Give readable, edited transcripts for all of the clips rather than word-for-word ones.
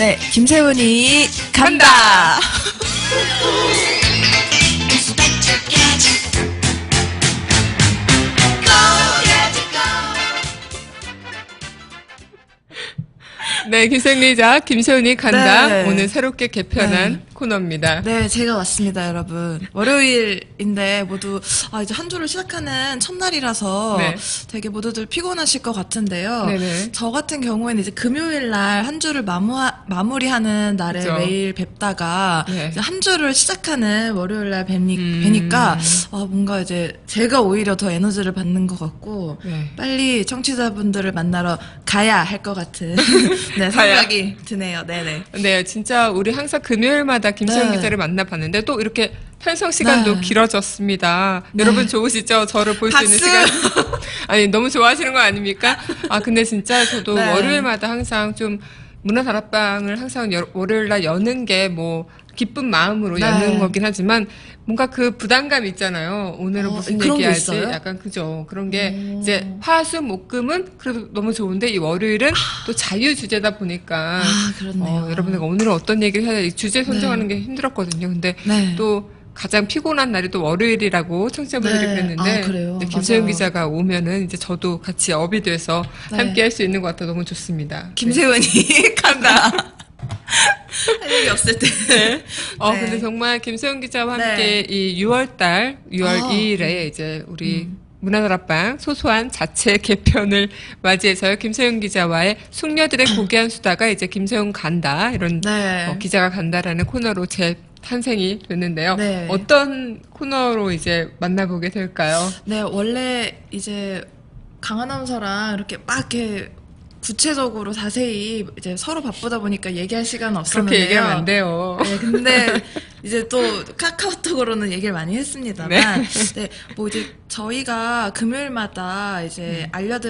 네, 김세훈이 간다. 네, 김세훈 기자, 김세훈이 간다. 네. 오늘 새롭게 개편한 코너입니다. 네, 제가 왔습니다, 여러분. 월요일인데 모두 이제 한 주를 시작하는 첫날이라서 네. 되게 모두들 피곤하실 것 같은데요. 네네. 저 같은 경우에는 이제 금요일 날 한 주를 마무리하는 날에 그죠. 매일 뵙다가 네. 이제 한 주를 시작하는 월요일 날 뵈니까 뭔가 이제 제가 오히려 더 에너지를 받는 것 같고 네. 빨리 청취자분들을 만나러 가야 할 것 같은 네, 가야. 생각이 드네요. 네네. 네, 진짜 우리 항상 금요일마다 김세훈 네. 기자를 만나봤는데 또 이렇게 편성 시간도 네. 길어졌습니다. 네. 여러분 좋으시죠? 저를 볼 수 있는 박수! 시간. 아니, 너무 좋아하시는 거 아닙니까? 근데 진짜 저도 네. 월요일마다 항상 좀 문화다락방을 항상 월요일날 여는 게 뭐 기쁜 마음으로 네. 여는 거긴 하지만 뭔가 그 부담감 있잖아요. 오늘은 무슨 그런 게 얘기하지? 있어요? 약간 그죠. 그런 게 이제 화수 목금은 그래도 너무 좋은데 이 월요일은 또 자유 주제다 보니까 그렇네요. 여러분들 오늘은 어떤 얘기를 해야 될지 주제 선정하는 네. 게 힘들었거든요. 근데 네. 또 가장 피곤한 날이 또 월요일이라고 청취자분들이 네. 그랬는데 그래요? 이제 김세훈 맞아요. 기자가 오면은 이제 저도 같이 업이 돼서 네. 함께 할 수 있는 것 같아 너무 좋습니다. 김세훈이 간다. 할 얘기 없을 때. 네. 네. 근데 정말 김세훈 기자와 네. 함께 이 6월 2일에 이제 우리 문화다락방 소소한 자체 개편을 맞이해서요. 김세훈 기자와의 숙녀들의 고귀한 수다가 이제 김세훈 간다 이런 네. 기자가 간다라는 코너로 탄생이 됐는데요. 네. 어떤 코너로 이제 만나보게 될까요? 네, 원래 이제 강 아나운서랑 이렇게 막 이렇게 구체적으로 자세히 이제 서로 바쁘다 보니까 얘기할 시간은 없었는데요. 그렇게 얘기하면 안 돼요. 네, 근데 이제 또 카카오톡으로는 얘기를 많이 했습니다만, 네, 뭐 이제 저희가 금요일마다 이제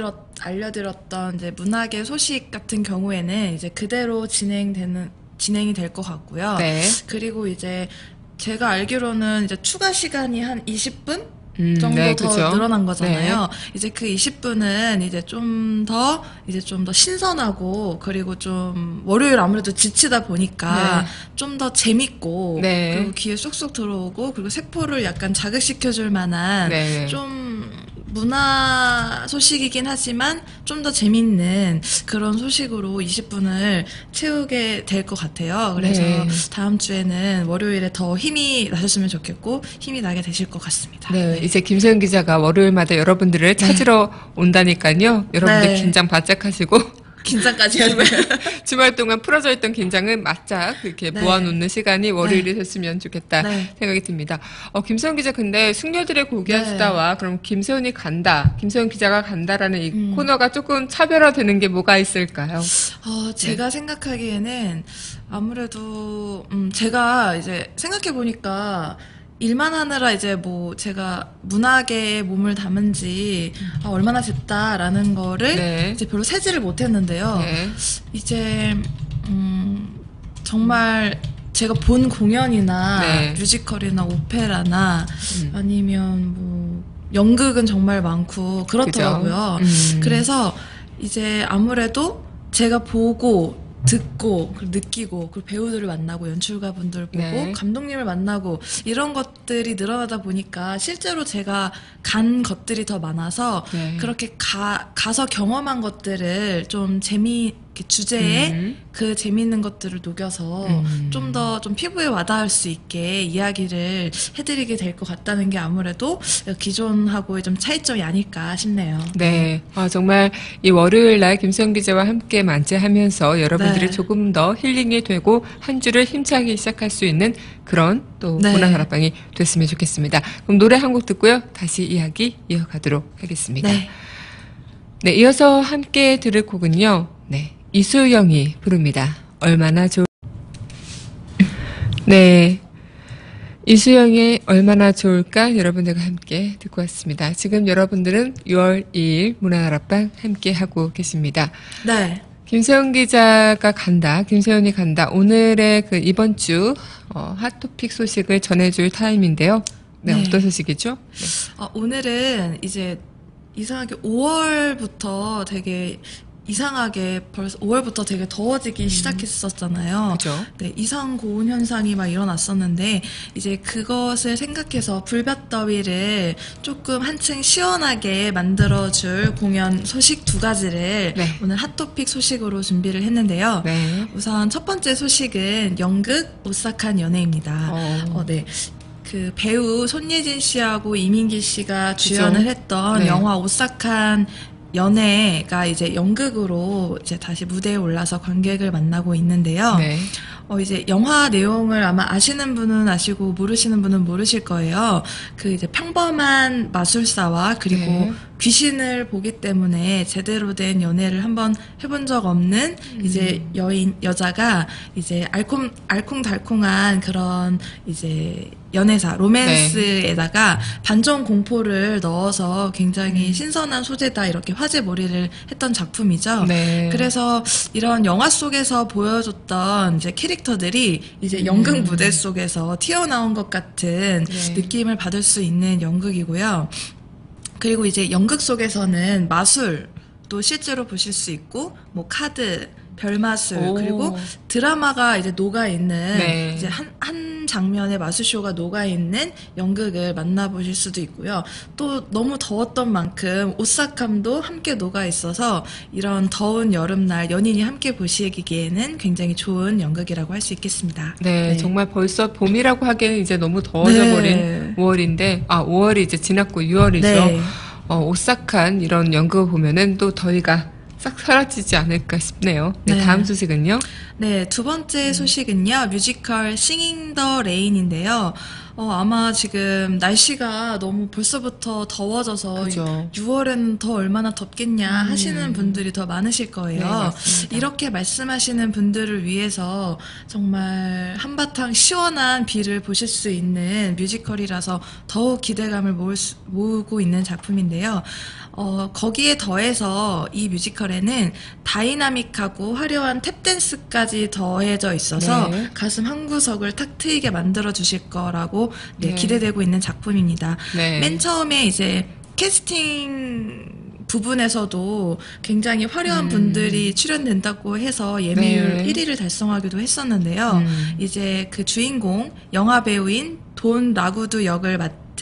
알려드렸던 이제 문학의 소식 같은 경우에는 이제 그대로 진행이 될 것 같고요. 네. 그리고 이제 제가 알기로는 이제 추가 시간이 한 20분? 정도 네, 더 그죠. 늘어난 거잖아요. 네. 이제 그 20분은 이제 좀 더 신선하고 그리고 좀 월요일 아무래도 지치다 보니까 네. 좀 더 재밌고 네. 그리고 귀에 쏙쏙 들어오고 그리고 세포를 약간 자극시켜줄 만한 네. 좀 문화 소식이긴 하지만 좀 더 재밌는 그런 소식으로 20분을 채우게 될 것 같아요. 그래서 네. 다음 주에는 월요일에 더 힘이 나셨으면 좋겠고 힘이 나게 되실 것 같습니다. 네, 이제 김세훈 기자가 월요일마다 여러분들을 찾으러 온다니까요. 여러분들 네. 긴장 바짝 하시고 긴장까지 하고요. 주말 동안 풀어져 있던 긴장은 바짝 이렇게 네. 모아놓는 시간이 월요일이 됐으면 좋겠다 네. 생각이 듭니다. 김세훈 기자 근데 숙녀들의 고귀한 네. 수다와 그럼 김세훈이 간다, 김세훈 기자가 간다라는 이 코너가 조금 차별화되는 게 뭐가 있을까요? 제가 생각하기에는 아무래도 제가 이제 생각해 보니까 일만 하느라 이제 뭐 제가 문학에 몸을 담은 지 얼마나 됐다라는 거를 네. 이제 별로 세지를 못했는데요. 네. 이제 정말 제가 본 공연이나 네. 뮤지컬이나 오페라나 아니면 뭐 연극은 정말 많고 그렇더라고요. 그죠? 그래서 이제 아무래도 제가 보고 듣고 그리고 느끼고 그리고 배우들을 만나고 연출가분들 보고 네. 감독님을 만나고 이런 것들이 늘어나다 보니까 실제로 제가 간 것들이 더 많아서 네. 그렇게 가서 경험한 것들을 좀 주제에 그 재미있는 것들을 녹여서 좀 더 좀 피부에 와닿을 수 있게 이야기를 해드리게 될 것 같다는 게 아무래도 기존하고의 좀 차이점이 아닐까 싶네요. 네. 정말 이 월요일 날 김세훈 기자와 함께 만재하면서 여러분들이 네. 조금 더 힐링이 되고 한 주를 힘차게 시작할 수 있는 그런 또 네. 문화다락방이 됐으면 좋겠습니다. 그럼 노래 한 곡 듣고요. 다시 이야기 이어가도록 하겠습니다. 네. 네, 이어서 함께 들을 곡은요. 네, 이수영이 부릅니다. 얼마나 네, 이수영의 얼마나 좋을까 여러분들과 함께 듣고 왔습니다. 지금 여러분들은 6월 2일 문화다락방 함께 하고 계십니다. 네. 김세훈 기자가 간다. 김세훈이 간다. 오늘의 그 이번 주 핫토픽 소식을 전해줄 타임인데요. 네, 네. 어떤 소식이죠? 네. 오늘은 이제 이상하게 5월부터 되게 이상하게 벌써 5월부터 되게 더워지기 시작했었잖아요. 그죠. 네, 이상 고온 현상이 막 일어났었는데 이제 그것을 생각해서 불볕더위를 조금 한층 시원하게 만들어줄 공연 소식 두 가지를 네. 오늘 핫토픽 소식으로 준비를 했는데요. 네. 우선 첫 번째 소식은 연극 오싹한 연애입니다. 네. 그 배우 손예진 씨하고 이민기 씨가 주연을 했던 네. 영화 오싹한 연애가 이제 연극으로 이제 다시 무대에 올라서 관객을 만나고 있는데요. 네. 이제 영화 내용을 아마 아시는 분은 아시고 모르시는 분은 모르실 거예요. 그 이제 평범한 마술사와 그리고 네. 귀신을 보기 때문에 제대로 된 연애를 한번 해본 적 없는 이제 여자가 이제 알콩달콩한 그런 이제 연애사, 로맨스에다가 반전 공포를 넣어서 굉장히 신선한 소재다 이렇게 화제몰이를 했던 작품이죠. 네. 그래서 이런 영화 속에서 보여줬던 이제 캐릭터들이 이제 연극 무대 속에서 튀어나온 것 같은 네. 느낌을 받을 수 있는 연극이고요. 그리고 이제 연극 속에서는 마술도 실제로 보실 수 있고, 뭐 카드, 별마술, 오. 그리고 드라마가 이제 녹아있는, 네. 이제 한 장면의 마술쇼가 녹아있는 연극을 만나보실 수도 있고요. 또 너무 더웠던 만큼 오싹함도 함께 녹아있어서 이런 더운 여름날 연인이 함께 보시기에는 굉장히 좋은 연극이라고 할 수 있겠습니다. 네, 정말 벌써 봄이라고 하기에는 이제 너무 더워져 네. 버린 5월인데, 5월이 이제 지났고 6월이죠. 네. 오싹한 이런 연극을 보면은 또 더위가 싹 사라지지 않을까 싶네요. 네, 네. 다음 소식은요? 네, 두 번째 소식은요, 뮤지컬 싱잉 더 레인인데요. 아마 지금 날씨가 너무 벌써부터 더워져서 그죠. 6월에는 더 얼마나 덥겠냐 하시는 분들이 더 많으실 거예요. 네, 맞습니다. 이렇게 말씀하시는 분들을 위해서 정말 한바탕 시원한 비를 보실 수 있는 뮤지컬이라서 더욱 기대감을 모으고 있는 작품인데요. 거기에 더해서 이 뮤지컬에는 다이나믹하고 화려한 탭댄스까지 더해져 있어서 네. 가슴 한 구석을 탁 트이게 만들어 주실 거라고 네. 기대되고 있는 작품입니다. 네. 맨 처음에 이제 캐스팅 부분에서도 굉장히 화려한 분들이 출연된다고 해서 예매율 네. 1위를 달성하기도 했었는데요. 이제 그 주인공 영화 배우인 돈 라구드 역을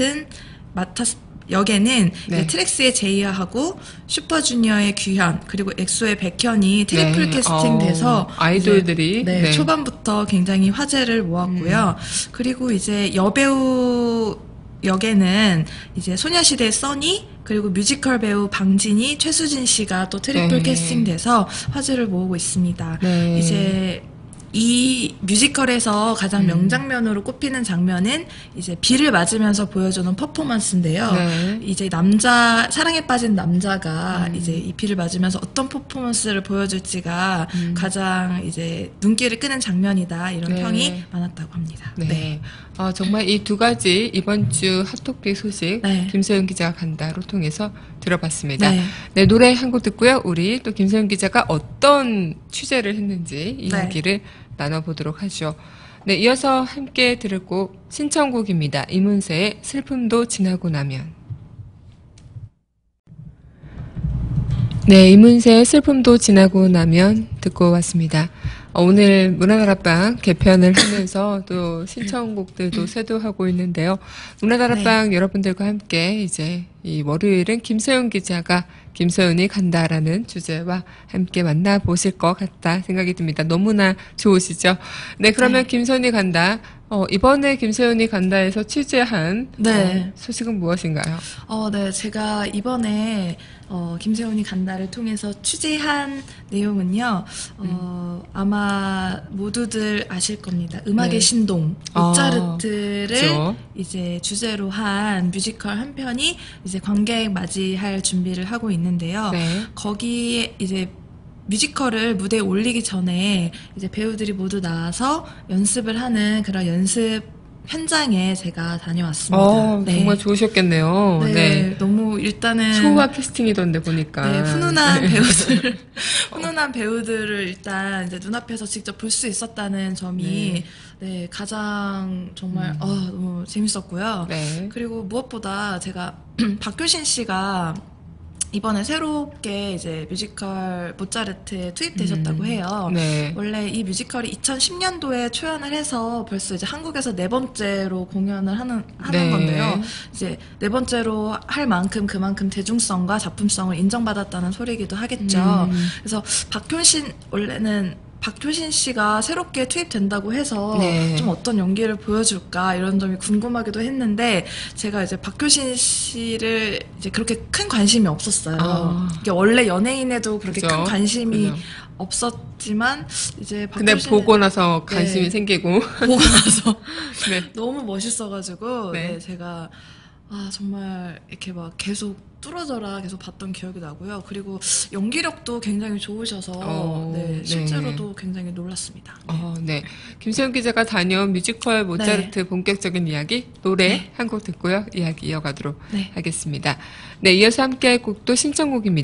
역에는 네. 이제 트랙스의 제이하고 슈퍼주니어의 규현 그리고 엑소의 백현이 트리플 네. 캐스팅돼서 아이돌들이 이제, 네. 초반부터 굉장히 화제를 모았고요. 그리고 이제 여배우 역에는 이제 소녀시대 써니 그리고 뮤지컬 배우 방진이 최수진 씨가 또 트리플 네. 캐스팅돼서 화제를 모으고 있습니다. 네. 이제 이 뮤지컬에서 가장 명장면으로 꼽히는 장면은 이제 비를 맞으면서 보여주는 퍼포먼스인데요. 네. 이제 사랑에 빠진 남자가 이제 이 비를 맞으면서 어떤 퍼포먼스를 보여줄지가 가장 이제 눈길을 끄는 장면이다. 이런 네. 평이 많았다고 합니다. 네. 정말 이 두 가지 이번 주 핫토픽 소식 네. 김소연 기자가 간다로 통해서 들어봤습니다. 네. 네, 노래 한 곡 듣고요. 우리 또 김소연 기자가 어떤 취재를 했는지 이야기를 나눠보도록 하죠. 네, 이어서 함께 들을 곡 신청곡입니다. 이문세의 슬픔도 지나고 나면. 네, 이문세의 슬픔도 지나고 나면 듣고 왔습니다. 오늘 문화다락방 개편을 하면서 또 신청곡들도 쇄도하고 있는데요. 문화다락방 여러분들과 함께 이제 이 월요일은 김소연 기자가 김소연이 간다라는 주제와 함께 만나보실 것 같다 생각이 듭니다. 너무나 좋으시죠? 네, 그러면 김소연이 간다. 이번에 김소연이 간다에서 취재한 소식은 무엇인가요? 네, 제가 이번에 김세훈이 간다를 통해서 취재한 내용은요. 아마 모두들 아실 겁니다. 음악의 신동, 모차르트를 그렇죠. 이제 주제로 한 뮤지컬 한 편이 이제 관객 맞이할 준비를 하고 있는데요. 네. 거기에 이제 뮤지컬을 무대에 올리기 전에 이제 배우들이 모두 나와서 연습을 하는 그런 연습 현장에 제가 다녀왔습니다. 네. 정말 좋으셨겠네요. 네, 네. 너무 일단은 초호화 캐스팅이던데 보니까. 네, 훈훈한 배우들을 일단 이제 눈앞에서 직접 볼 수 있었다는 점이 네, 가장 정말 너무 재밌었고요. 네. 그리고 무엇보다 제가 박효신 씨가 이번에 새롭게 이제 뮤지컬 모차르트에 투입되셨다고 해요. 네. 원래 이 뮤지컬이 2010년도에 초연을 해서 벌써 이제 한국에서 네 번째로 공연을 하는 네. 건데요. 이제 네 번째로 할 만큼 그만큼 대중성과 작품성을 인정받았다는 소리이기도 하겠죠. 그래서 원래는 박효신 씨가 새롭게 투입된다고 해서 네. 좀 어떤 연기를 보여줄까 이런 점이 궁금하기도 했는데 제가 이제 박효신 씨를 이제 그렇게 큰 관심이 없었어요. 이게 원래 연예인에도 그렇게 그죠. 큰 관심이 그죠. 없었지만 이제 근데 박효신 보고 나서 관심이 네. 생기고. 보고 나서 네. 너무 멋있어가지고 네. 네, 제가 정말 이렇게 막 계속 뚫어져라 계속 봤던 기억이 나고요. 그리고 연기력도 굉장히 좋으셔서 네, 실제로도 굉장히 놀랐습니다. 네. 김세훈 기자가 다녀온 뮤지컬 모차르트 본격적인 이야기 노래 한 곡 듣고요. 이야기 이어가도록 하겠습니다. 네, 이어서 함께할 곡도 신청곡입니다.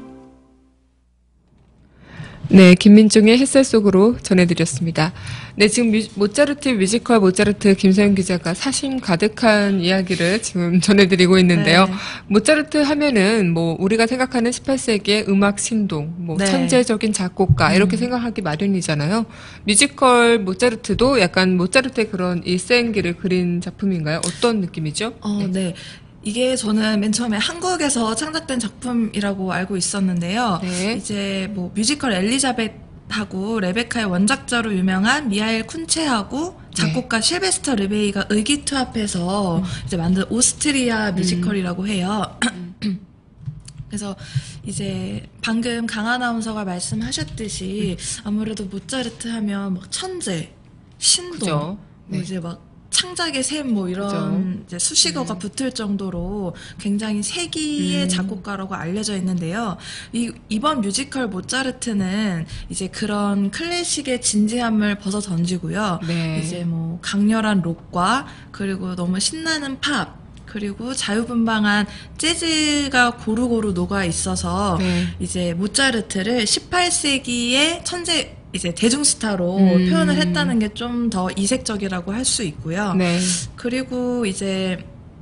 네, 김민종의 햇살 속으로 전해드렸습니다. 네, 지금 모차르트 뮤지컬 모차르트 김서영 기자가 사심 가득한 이야기를 지금 전해드리고 있는데요. 네. 모차르트 하면은 뭐 우리가 생각하는 18세기의 음악 신동, 뭐 네. 천재적인 작곡가 이렇게 생각하기 마련이잖아요. 뮤지컬 모차르트도 약간 모차르트의 그런 일생기를 그린 작품인가요? 어떤 느낌이죠? 네. 이게 저는 맨 처음에 한국에서 창작된 작품이라고 알고 있었는데요. 네. 이제 뭐 뮤지컬 엘리자벳하고 레베카의 원작자로 유명한 미하일 쿤체하고 작곡가 실베스터 르베이가 의기투합해서 이제 만든 오스트리아 뮤지컬이라고 해요. 그래서 이제 방금 강 아나운서가 말씀하셨듯이 아무래도 모차르트 하면 막 천재, 신동, 그죠. 뭐 이제 막 창작의 샘 뭐 이런 이제 수식어가 붙을 정도로 굉장히 세기의 작곡가라고 알려져 있는데요. 이번 뮤지컬 모차르트는 이제 그런 클래식의 진지함을 벗어 던지고요. 네. 이제 뭐 강렬한 록과 그리고 너무 신나는 팝 그리고 자유분방한 재즈가 고루고루 녹아 있어서 이제 모차르트를 18세기의 천재 이제 대중스타로 표현을 했다는 게 좀 더 이색적이라고 할 수 있고요. 네. 그리고 이제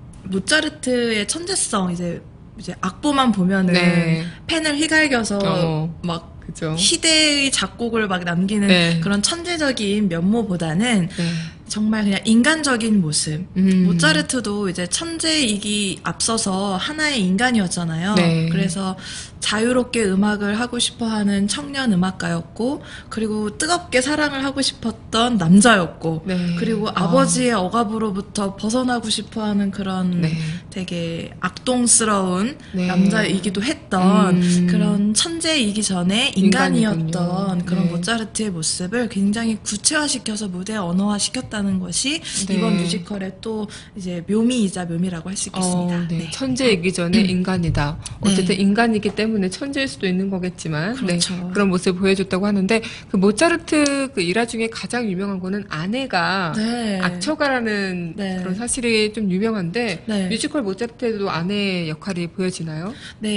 모차르트의 천재성 이제 악보만 보면은 펜을 휘갈겨서 막 그죠. 희대의 작곡을 막 남기는 그런 천재적인 면모보다는 정말 그냥 인간적인 모습. 모차르트도 이제 천재이기 앞서서 하나의 인간이었잖아요. 그래서 자유롭게 음악을 하고 싶어 하는 청년 음악가였고, 그리고 뜨겁게 사랑을 하고 싶었던 남자였고, 그리고 아버지의 억압으로부터 벗어나고 싶어 하는 그런 되게 악동스러운 남자이기도 했던 그런 천재이기 전에 인간이었던 그런 모차르트의 모습을 굉장히 구체화시켜서 무대에 언어화시켰다는 것이 이번 뮤지컬의 또 이제 묘미이자 묘미라고 할 수 있겠습니다. 천재이기 전에 인간이다. 어쨌든 인간이기 때문에 천재일 수도 있는 거겠지만 그렇죠. 그런 모습을 보여줬다고 하는데 그 모차르트 그 일화 중에 가장 유명한 거는 아내가 악처가라는 그런 사실이 좀 유명한데 뮤지컬 모차르트에도 아내의 역할이 보여지나요?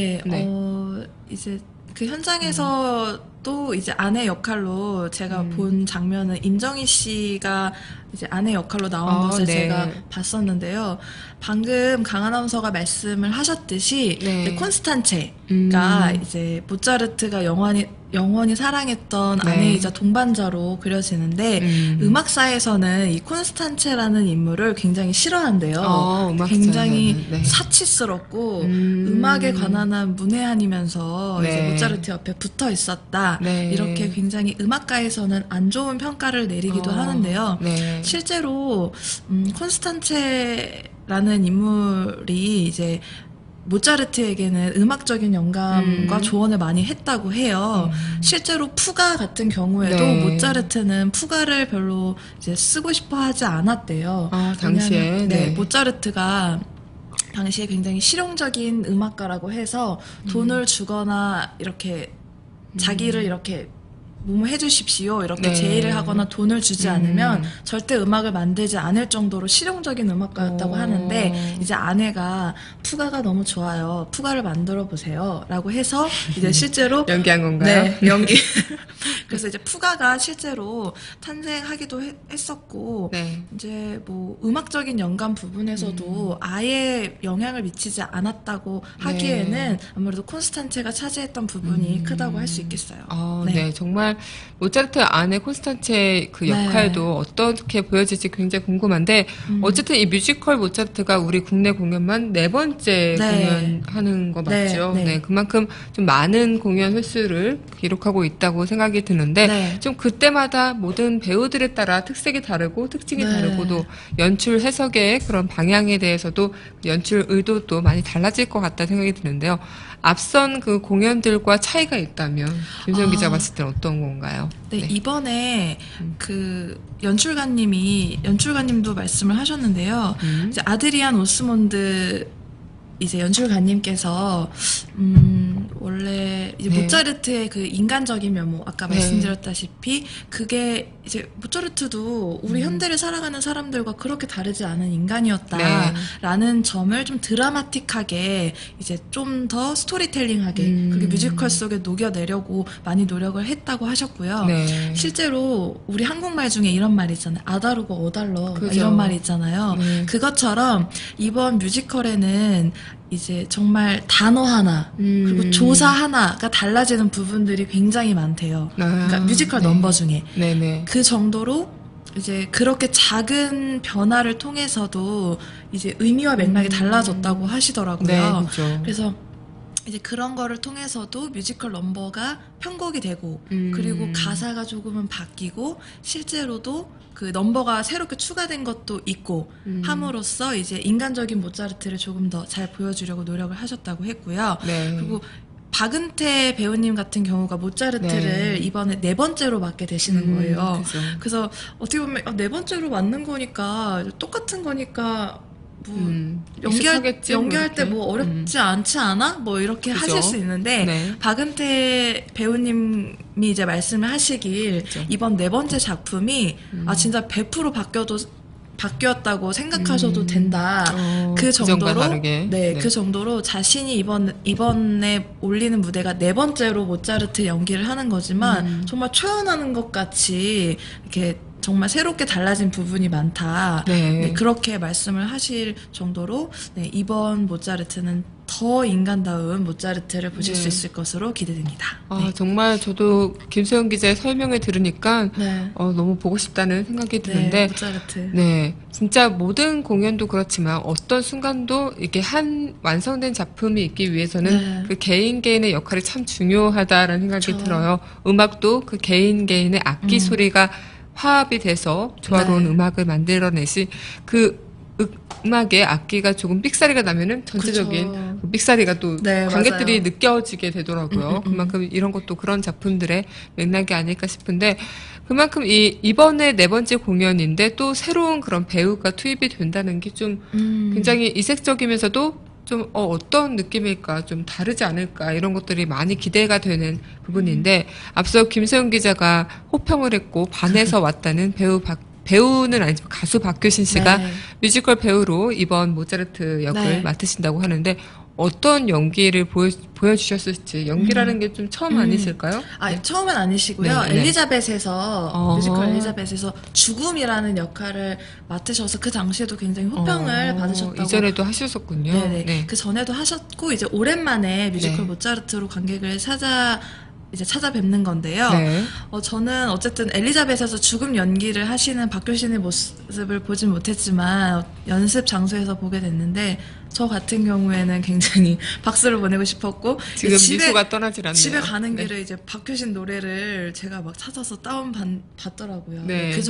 이제 그 현장에서 또 이제 아내 역할로 제가 본 장면은 임정희 씨가 이제 아내 역할로 나온 것을 제가 봤었는데요. 방금 강 아나운서가 말씀을 하셨듯이 콘스탄체가 이제 모차르트가 영원히 사랑했던 아내이자 동반자로 그려지는데 음악사에서는 이 콘스탄체라는 인물을 굉장히 싫어한대요. 굉장히 사치스럽고 음악에 관한 한 문외한이면서 이제 모차르트 옆에 붙어 있었다. 이렇게 굉장히 음악가에서는 안 좋은 평가를 내리기도 하는데요. 실제로 콘스탄체라는 인물이 이제 모차르트에게는 음악적인 영감과 조언을 많이 했다고 해요. 실제로 푸가 같은 경우에도 모차르트는 푸가를 별로 이제 쓰고 싶어 하지 않았대요. 당시에 모차르트가 당시에 굉장히 실용적인 음악가라고 해서 돈을 주거나 이렇게 자기를 이렇게 뭐뭐 해주십시오 이렇게 네. 제의를 하거나 돈을 주지 않으면 절대 음악을 만들지 않을 정도로 실용적인 음악가였다고 하는데 이제 아내가 푸가가 너무 좋아요. 푸가를 만들어 보세요. 라고 해서 이제 실제로 연기한 건가요? 네, 연기. 그래서 이제 푸가가 실제로 탄생하기도 했었고 네. 이제 뭐 음악적인 연관 부분에서도 아예 영향을 미치지 않았다고 하기에는 아무래도 콘스탄체가 차지했던 부분이 크다고 할 수 있겠어요. 네. 정말 모차르트 안에 콘스탄체 그 역할도 어떻게 보여질지 굉장히 궁금한데 어쨌든 이 뮤지컬 모차르트가 우리 국내 공연만 4번째 공연하는 거 맞죠? 네. 그만큼 좀 많은 공연 횟수를 기록하고 있다고 생각이 드는데 좀 그때마다 모든 배우들에 따라 특색이 다르고 특징이 다르고도 연출 해석의 그런 방향에 대해서도 연출 의도도 많이 달라질 것 같다 생각이 드는데요. 앞선 그 공연들과 차이가 있다면 김소영 기자 봤을 때는 어떤 건가요? 네, 이번에 그 연출가님도 말씀을 하셨는데요. 이제 아드리안 오스몬드 이제 연출가님께서 원래 이제 모차르트의 그 인간적인 면모 아까 말씀드렸다시피 그게 이제 모차르트도 우리 현대를 살아가는 사람들과 그렇게 다르지 않은 인간이었다라는 점을 좀 드라마틱하게 이제 좀 더 스토리텔링하게 그게 뮤지컬 속에 녹여내려고 많이 노력을 했다고 하셨고요. 실제로 우리 한국말 중에 이런 말이 있잖아요. 아다르고 어달러 이런 말이 있잖아요. 그것처럼 이번 뮤지컬에는 이제 정말 단어 하나 그리고 조사 하나가 달라지는 부분들이 굉장히 많대요. 그러니까 뮤지컬 넘버 중에 그 정도로 이제 그렇게 작은 변화를 통해서도 이제 의미와 맥락이 달라졌다고 하시더라고요. 그래서 이제 그런 거를 통해서도 뮤지컬 넘버가 편곡이 되고 그리고 가사가 조금은 바뀌고 실제로도 그 넘버가 새롭게 추가된 것도 있고 함으로써 이제 인간적인 모차르트를 조금 더 잘 보여주려고 노력을 하셨다고 했고요. 그리고 박은태 배우님 같은 경우가 모차르트를 이번에 4번째로 맡게 되시는 거예요. 그래서 어떻게 보면 4번째로 맡는 거니까 똑같은 거니까 뭐 연기할 때 뭐 어렵지 않지 않아? 뭐 이렇게 하실 수 있는데 박은태 배우님이 이제 말씀을 하시길 이번 4번째 작품이 진짜 100% 바뀌었다고 생각하셔도 된다. 그 정도로 그 정도로 자신이 이번에 올리는 무대가 4번째로 모차르트 연기를 하는 거지만 정말 초연하는 것 같이 이렇게 정말 새롭게 달라진 부분이 많다. 그렇게 말씀을 하실 정도로 이번 모차르트는 더 인간다운 모차르트를 보실 수 있을 것으로 기대됩니다. 정말 저도 김소영 기자의 설명을 들으니까 너무 보고 싶다는 생각이 드는데 모차르트. 진짜 모든 공연도 그렇지만 어떤 순간도 이렇게 한 완성된 작품이 있기 위해서는 그 개인의 역할이 참 중요하다라는 생각이 들어요. 음악도 그 개인의 악기 소리가 화합이 돼서 조화로운 음악을 만들어내시 그 음악의 악기가 조금 삑사리가 나면은 전체적인 그 삑사리가 또 관객들이 느껴지게 되더라고요. 그만큼 이런 것도 그런 작품들의 맥락이 아닐까 싶은데 그만큼 이번에 4번째 공연인데 또 새로운 그런 배우가 투입이 된다는 게 좀 굉장히 이색적이면서도 좀 어떤 느낌일까 좀 다르지 않을까 이런 것들이 많이 기대가 되는 부분인데 앞서 김소영 기자가 호평을 했고 반해서 왔다는 배우는 아니지만 가수 박효신 씨가 뮤지컬 배우로 이번 모차르트 역을 맡으신다고 하는데 어떤 연기를 보여주셨을지 연기라는 게 좀 처음 아니실까요? 처음은 아니시고요. 엘리자벳에서 뮤지컬 엘리자벳에서 죽음이라는 역할을 맡으셔서 그 당시에도 굉장히 호평을 받으셨다고. 이전에도 하셨었군요. 그 전에도 하셨고 이제 오랜만에 뮤지컬 모차르트로 관객을 찾아뵙는 건데요. 저는 어쨌든 엘리자벳에서 죽음 연기를 하시는 박효신의 모습을 보진 못했지만 연습 장소에서 보게 됐는데 저 같은 경우에는 굉장히 박수를 보내고 싶었고 지금 미소가 떠나질 않네요. 집에 가는 길에 이제 박효신 노래를 제가 막 찾아서 받더라고요.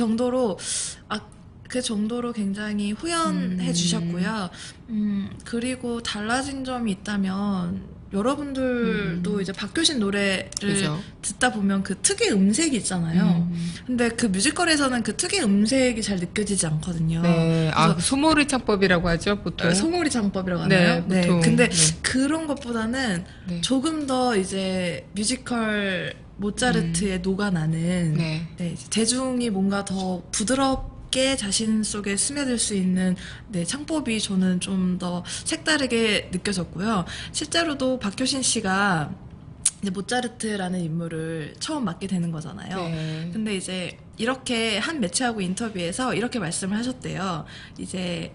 그 정도로 굉장히 후연해 주셨고요. 그리고 달라진 점이 있다면 여러분들도 이제 박효신 노래를 듣다 보면 그 특유의 음색이 있잖아요. 근데 그 뮤지컬에서는 그 특유의 음색이 잘 느껴지지 않거든요. 소몰이 창법이라고 하죠, 보통. 소몰이 창법이라고 하나요? 보통. 근데 그런 것보다는 조금 더 이제 모차르트에 녹아나는 네. 네, 이제 대중이 뭔가 더 부드럽게 자신 속에 스며들 수 있는 네, 창법이 저는 좀 더 색다르게 느껴졌고요. 실제로도 박효신 씨가 이제 모차르트라는 인물을 처음 맡게 되는 거잖아요. 네. 근데 이제 이렇게 한 매체하고 인터뷰에서 이렇게 말씀을 하셨대요. 이제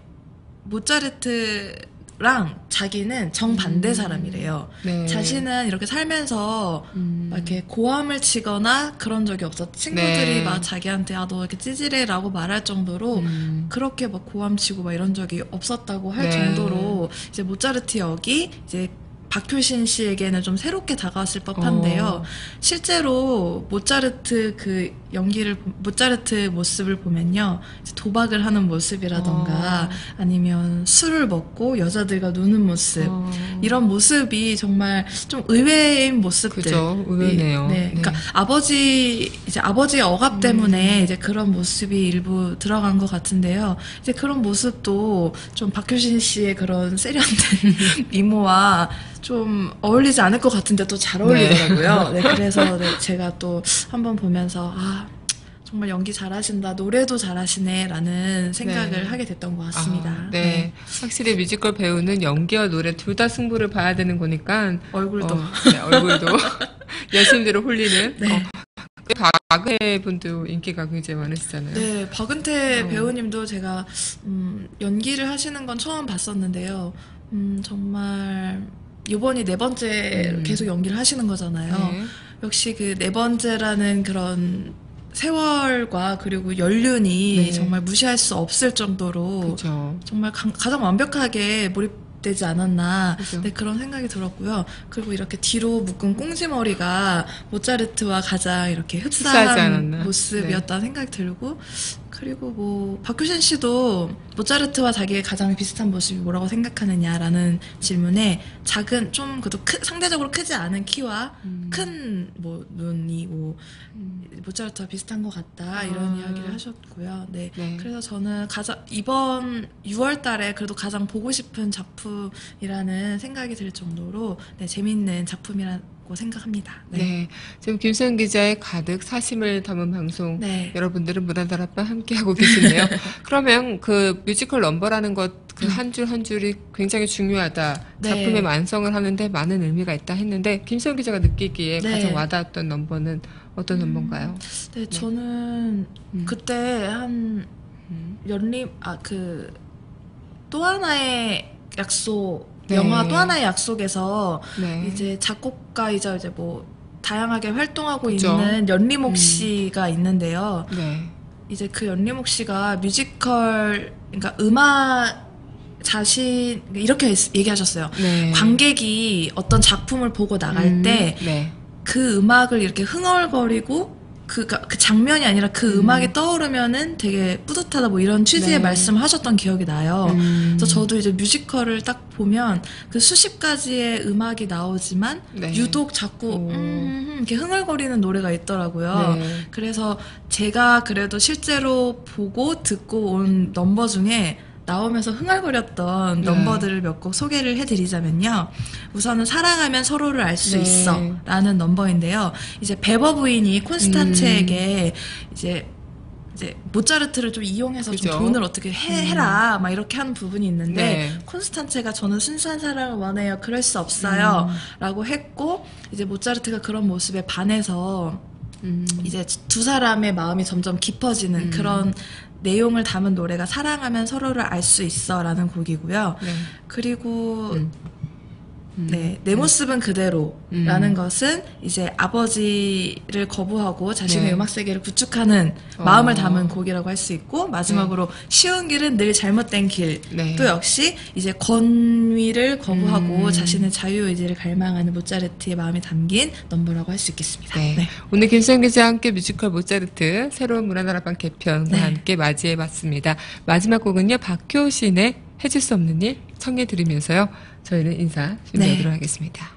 모차르트랑 자기는 정반대 사람이래요. 네. 자신은 이렇게 살면서 막 이렇게 고함을 치거나 그런 적이 없었. 친구들이 네. 막 자기한테 너 이렇게 찌질해라고 말할 정도로 그렇게 막 고함 치고 막 이런 적이 없었다고 할 네. 정도로 이제 모차르트 역이 이제 박효신 씨에게는 좀 새롭게 다가왔을 법한데요. 실제로 모차르트 그 연기를 모차르트 모습을 보면요, 이제 도박을 하는 모습이라던가 아니면 술을 먹고 여자들과 노는 모습 이런 모습이 정말 좀 의외인 모습들. 그죠, 의외네요. 네, 그러니까 아버지의 억압 때문에 이제 그런 모습이 일부 들어간 것 같은데요. 이제 그런 모습도 좀 박효신 씨의 그런 세련된 미모와 좀 어울리지 않을 것 같은데 또 잘 어울리더라고요. 네, 그래서 네, 제가 또 한번 보면서 정말 연기 잘하신다, 노래도 잘하시네라는 생각을 하게 됐던 것 같습니다. 네. 확실히 뮤지컬 배우는 연기와 노래 둘 다 승부를 봐야 되는 거니까 얼굴도 네, 얼굴도 열심히대로 홀리는. 네. 박은혜 분도 인기가 굉장히 많으시잖아요. 네, 박은태 배우님도 제가 연기를 하시는 건 처음 봤었는데요. 정말 이번이 네 번째 계속 연기를 하시는 거잖아요. 네. 역시 그 네 번째라는 그런 세월과 그리고 연륜이 네. 정말 무시할 수 없을 정도로 그죠. 정말 가장 완벽하게 몰입되지 않았나 그죠. 네, 그런 생각이 들었고요. 그리고 이렇게 뒤로 묶은 꽁지머리가 모차르트와 가장 이렇게 흡사하지 흡사한 않았나. 모습이었다는 생각이 들고, 그리고 뭐 박효신 씨도 모차르트와 자기의 가장 비슷한 모습이 뭐라고 생각하느냐라는 질문에 작은 좀 그래도 상대적으로 크지 않은 키와 큰 뭐 눈이 뭐 모차르트와 비슷한 것 같다 이런 이야기를 하셨고요. 네. 네. 그래서 저는 이번 6월달에 그래도 가장 보고 싶은 작품이라는 생각이 들 정도로 네, 재밌는 작품이라고 생각합니다. 네. 지금 김수영 기자의 가득 사심을 담은 방송 네. 여러분들은 문화다락방 함께하고 계시네요. 그러면 그 뮤지컬 넘버라는 것 그 한 줄 한 줄이 굉장히 중요하다. 네. 작품의 완성을 하는데 많은 의미가 있다 했는데 김수영 기자가 느끼기에 네. 가장 와닿았던 넘버는 어떤 넘버인가요? 네, 저는 그때 한 또 하나의 약속, 네. 영화 또 하나의 약속에서 네. 이제 작곡가이자 이제 뭐 다양하게 활동하고 그죠. 있는 연리목 씨가 있는데요. 네. 이제 그 연리목 씨가 뮤지컬, 그러니까 음악 이렇게 얘기하셨어요. 네. 관객이 어떤 작품을 보고 나갈 때 네. 그 음악을 이렇게 흥얼거리고 그 장면이 아니라 그 음악이 떠오르면은 되게 뿌듯하다 뭐 이런 취지의 네. 말씀을 하셨던 기억이 나요. 그래서 저도 이제 뮤지컬을 딱 보면 그 수십 가지의 음악이 나오지만 네. 유독 자꾸 이렇게 흥얼거리는 노래가 있더라고요. 네. 그래서 제가 그래도 실제로 보고 듣고 온 넘버 중에 나오면서 흥얼거렸던 네. 넘버들을 몇 곡 소개를 해드리자면요. 우선은 사랑하면 서로를 알 수 네. 있어 라는 넘버인데요. 이제 베버 부인이 콘스탄체에게 이제 모차르트를 좀 이용해서 그죠. 좀 돈을 어떻게 해라 막 이렇게 하는 부분이 있는데 네. 콘스탄체가 저는 순수한 사랑을 원해요. 그럴 수 없어요. 라고 했고 이제 모차르트가 그런 모습에 반해서 이제 두 사람의 마음이 점점 깊어지는 그런 내용을 담은 노래가 사랑하면 서로를 알 수 있어라는 곡이고요. 네. 그리고 네, 내 모습은 그대로라는 것은 이제 아버지를 거부하고 자신의 네. 음악 세계를 구축하는 마음을 담은 곡이라고 할 수 있고, 마지막으로 쉬운 길은 늘 잘못된 길. 네. 또 역시 이제 권위를 거부하고 자신의 자유의지를 갈망하는 모차르트의 마음이 담긴 넘버라고 할 수 있겠습니다. 네. 네. 오늘 김수영 기자와 함께 뮤지컬 모차르트 새로운 문화다락방 개편과 네. 함께 맞이해봤습니다. 마지막 곡은요, 박효신의 해줄 수 없는 일 청해드리면서요, 저희는 인사 준비하도록 하겠습니다.